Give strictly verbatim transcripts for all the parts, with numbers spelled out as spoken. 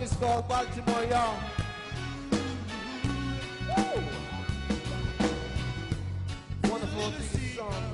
is called Baltimore Young. Woo! Wonderful theme song.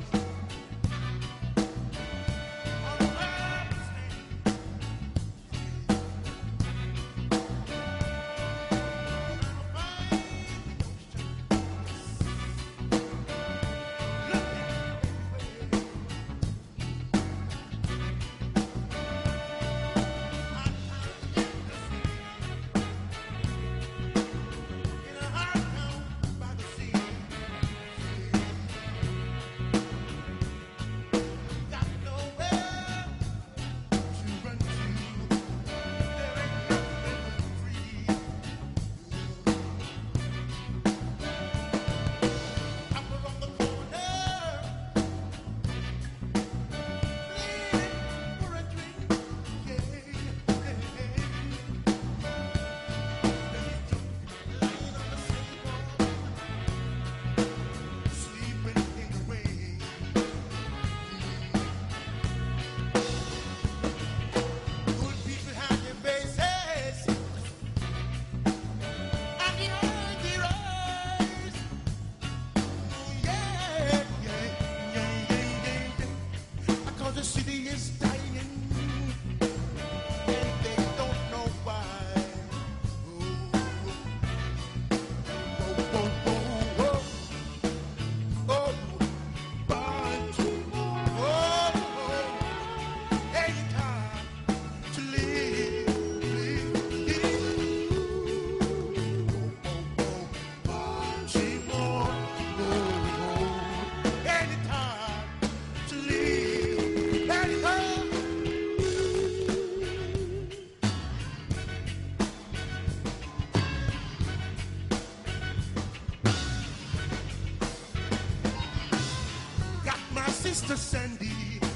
Sister Sandy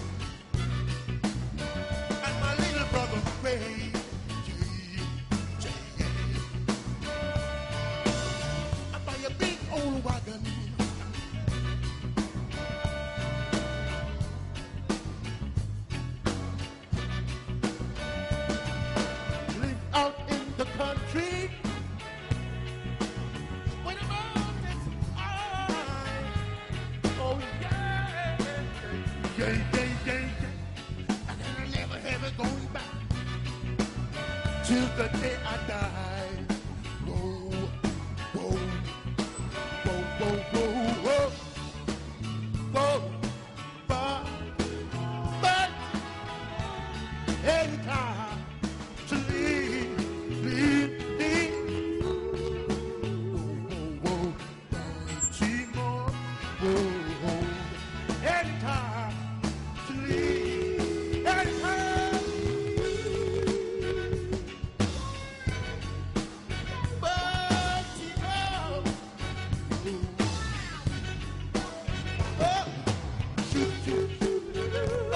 and my little brother Ray. I buy a big old wagon. Live out in the country where the mountains are. Oh yeah. Yeah, yeah, yeah, yeah. And then I never have it going back till the day I die. Whoa, whoa, whoa, whoa, whoa, whoa, whoa. But, but, anytime to leave, leave, leave. Whoa, whoa, whoa, Baltimore, whoa, whoa. Anytime to leave, anytime. Baltimore. Oh, shoot, shoot, shoot. Oh,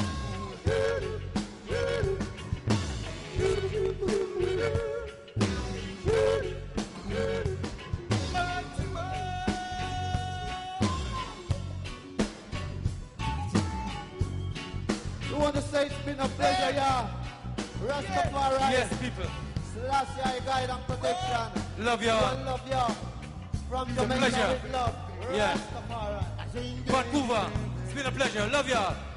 You want to say it's been a pleasure, yeah? Rastafari. Yes, people. Selassie, guide and protection. Love y'all. One love y'all. From a Jamaica pleasure. with love. Yeah. Rastafari. Vancouver. It's been a pleasure. Love y'all.